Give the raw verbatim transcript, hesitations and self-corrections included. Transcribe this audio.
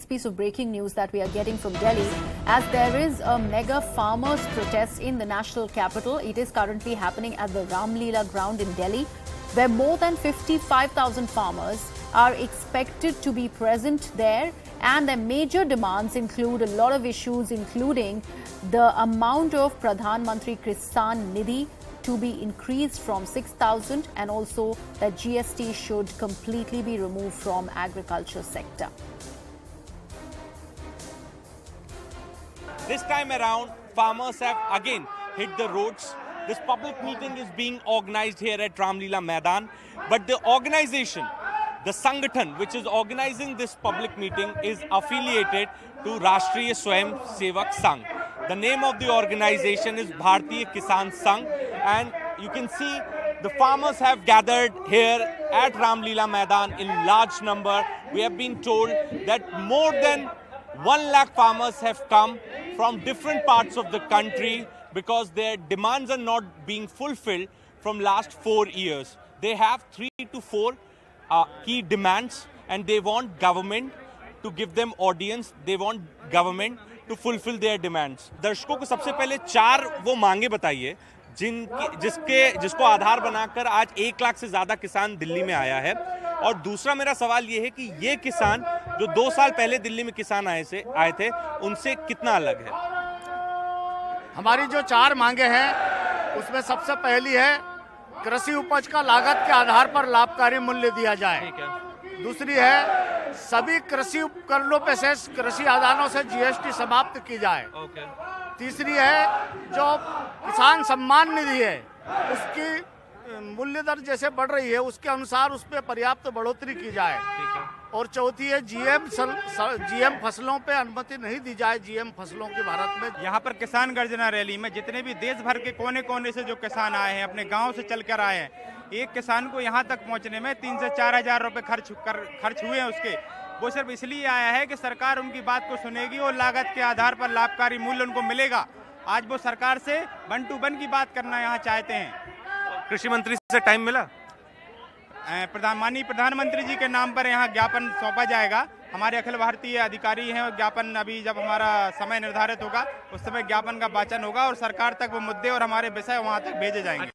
piece of breaking news that we are getting from Delhi, as there is a mega farmers protest in the national capital. It is currently happening at the Ram Leela ground in Delhi, where more than fifty-five thousand farmers are expected to be present there, and their major demands include a lot of issues, including the amount of Pradhan Mantri Kisan Nidhi to be increased from six thousand, and also that G S T should completely be removed from agriculture sector. This time around, farmers have again hit the roads. This public meeting is being organized here at Ram Leela Maidan, but the organization, the Sangathan, which is organizing this public meeting, is affiliated to Rashtriya Swayam Sevak Sangh. The name of the organization is Bharatiya Kisan Sangh, and you can see the farmers have gathered here at Ram Leela Maidan in large number. We have been told that more than one lakh farmers have come from different parts of the country because their demands are not being fulfilled from last four years. They have three to four uh, key demands, and they want government to give them audience. They want government to fulfill their demands. दर्शकों को सबसे पहले चार वो मांगे बताइए जिन जिसके जिसको आधार बनाकर आज एक लाख से ज्यादा किसान दिल्ली में आया है। और दूसरा मेरा सवाल ये है कि ये किसान जो दो साल पहले दिल्ली में किसान आए से आए थे उनसे कितना अलग है? हमारी जो चार मांगे हैं उसमें सबसे पहली है कृषि उपज का लागत के आधार पर लाभकारी मूल्य दिया जाए। ठीक है। दूसरी है सभी कृषि उपकरणों पे से कृषि आदानों से जीएसटी समाप्त की जाए। ओके। तीसरी है जो किसान सम्मान निधि है उसकी मूल्य दर जैसे बढ़ रही है उसके अनुसार उस पर पर्याप्त बढ़ोतरी की जाए। ठीक है। और चौथी है जीएम जीएम फसलों पे अनुमति नहीं दी जाए, जीएम फसलों की भारत में। यहाँ पर किसान गर्जना रैली में जितने भी देश भर के कोने कोने से जो किसान आए हैं, अपने गांव से चलकर आए हैं, एक किसान को यहाँ तक पहुँचने में तीन से चार हजार रुपए खर्च कर खर्च हुए हैं उसके। वो सिर्फ इसलिए आया है कि सरकार उनकी बात को सुनेगी और लागत के आधार पर लाभकारी मूल्य उनको मिलेगा। आज वो सरकार से वन टू वन की बात करना यहाँ चाहते हैं। कृषि मंत्री से टाइम मिला? प्रधान माननीय प्रधानमंत्री जी के नाम पर यहाँ ज्ञापन सौंपा जाएगा। हमारे अखिल भारतीय अधिकारी हैं और ज्ञापन अभी जब हमारा समय निर्धारित होगा उस समय ज्ञापन का वाचन होगा और सरकार तक वो मुद्दे और हमारे विषय वहाँ तक भेजे जाएंगे।